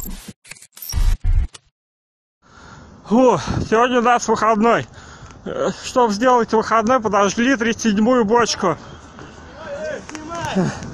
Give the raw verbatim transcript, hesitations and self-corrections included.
Фу, сегодня у нас выходной. Чтобы сделать выходной, подожгли тридцать седьмую бочку.